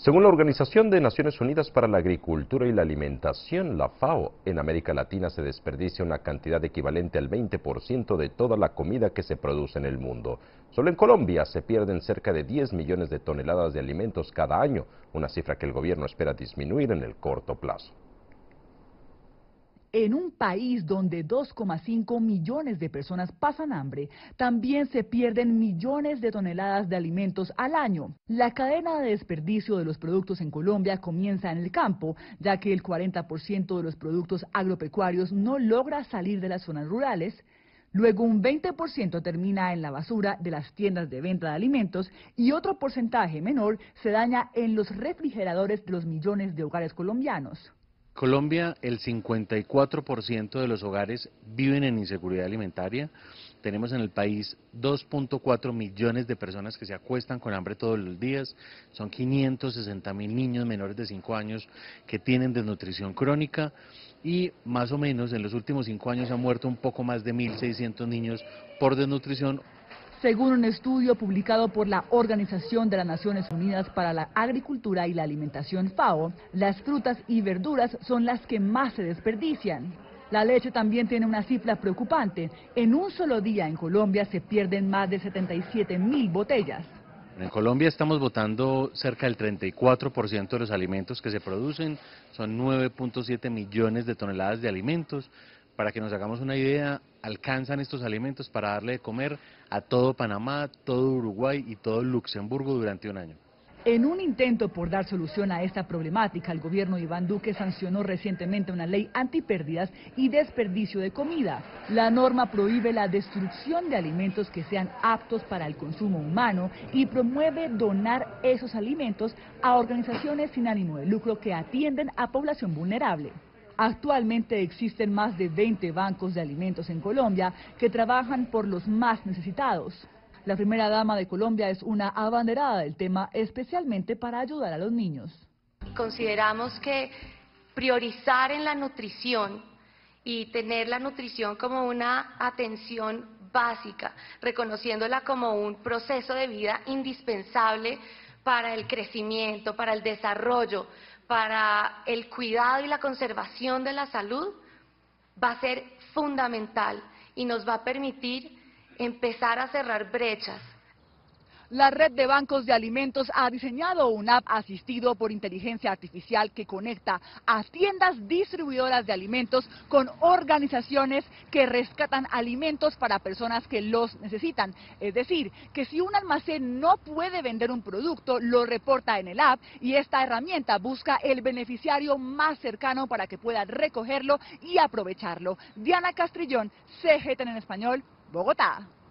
Según la Organización de Naciones Unidas para la Agricultura y la Alimentación, la FAO, en América Latina se desperdicia una cantidad equivalente al 20% de toda la comida que se produce en el mundo. Solo en Colombia se pierden cerca de 10 millones de toneladas de alimentos cada año, una cifra que el gobierno espera disminuir en el corto plazo. En un país donde 2,5 millones de personas pasan hambre, también se pierden millones de toneladas de alimentos al año. La cadena de desperdicio de los productos en Colombia comienza en el campo, ya que el 40% de los productos agropecuarios no logra salir de las zonas rurales. Luego un 20% termina en la basura de las tiendas de venta de alimentos y otro porcentaje menor se daña en los refrigeradores de los millones de hogares colombianos. Colombia, el 54% de los hogares viven en inseguridad alimentaria. Tenemos en el país 2.4 millones de personas que se acuestan con hambre todos los días. Son 560.000 niños menores de 5 años que tienen desnutrición crónica y más o menos en los últimos 5 años han muerto un poco más de 1.600 niños por desnutrición. Según un estudio publicado por la Organización de las Naciones Unidas para la Agricultura y la Alimentación FAO, las frutas y verduras son las que más se desperdician. La leche también tiene una cifra preocupante. En un solo día en Colombia se pierden más de 77.000 botellas. En Colombia estamos botando cerca del 34% de los alimentos que se producen, son 9.7 millones de toneladas de alimentos. Para que nos hagamos una idea, alcanzan estos alimentos para darle de comer a todo Panamá, todo Uruguay y todo Luxemburgo durante un año. En un intento por dar solución a esta problemática, el gobierno de Iván Duque sancionó recientemente una ley antipérdidas y desperdicio de comida. La norma prohíbe la destrucción de alimentos que sean aptos para el consumo humano y promueve donar esos alimentos a organizaciones sin ánimo de lucro que atienden a población vulnerable. Actualmente existen más de 20 bancos de alimentos en Colombia que trabajan por los más necesitados. La primera dama de Colombia es una abanderada del tema, especialmente para ayudar a los niños. Consideramos que priorizar en la nutrición y tener la nutrición como una atención básica, reconociéndola como un proceso de vida indispensable para el crecimiento, para el desarrollo, para el cuidado y la conservación de la salud, va a ser fundamental y nos va a permitir empezar a cerrar brechas. La red de bancos de alimentos ha diseñado un app asistido por inteligencia artificial que conecta a tiendas distribuidoras de alimentos con organizaciones que rescatan alimentos para personas que los necesitan. Es decir, que si un almacén no puede vender un producto, lo reporta en el app y esta herramienta busca el beneficiario más cercano para que pueda recogerlo y aprovecharlo. Diana Castrillón, CGTN en español, Bogotá.